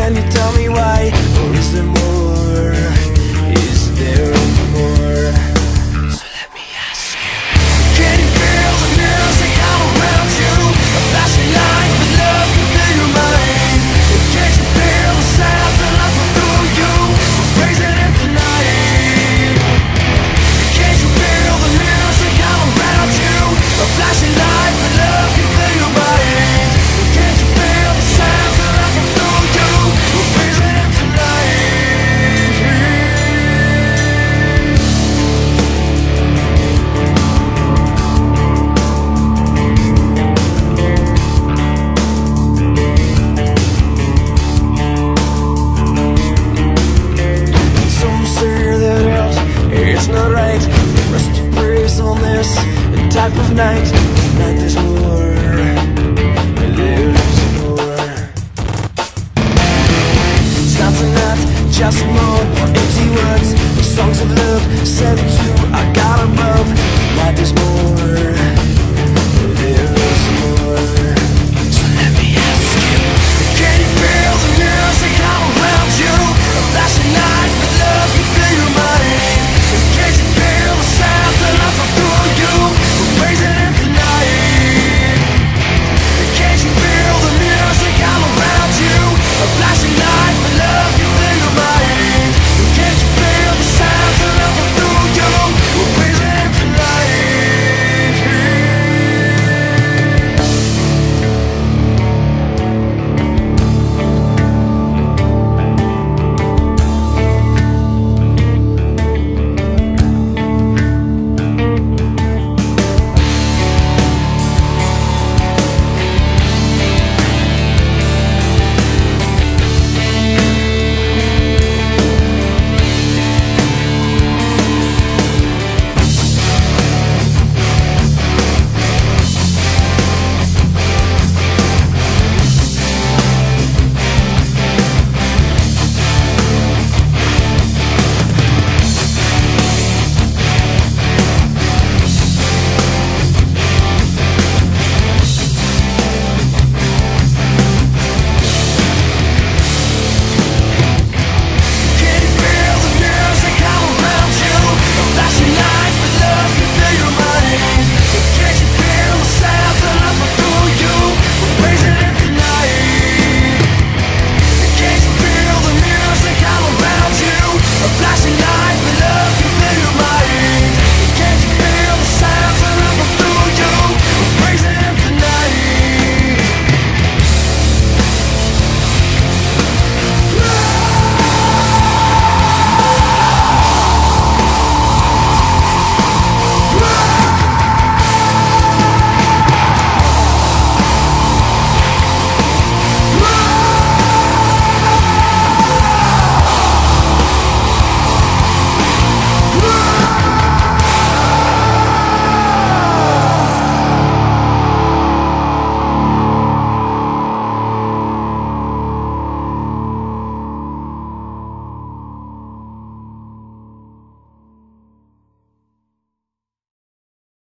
Can you tell me why? Or is there more? Is there more? So let me ask you, can you feel the music all around you? A flashing lights with love can fill your mind. Can't you feel the sounds that life will through you? We're praising Him tonight. Can't you feel the music all around you? A flashing lights with love can fill your mind. Can't you feel the sounds that life will through you? We're praising Him tonight. Some say that it's not right for us to praise on this type of night. Tonight there's more. There's more. It's not tonight, just more empty words, songs of love sent to our God above. Tonight there's more.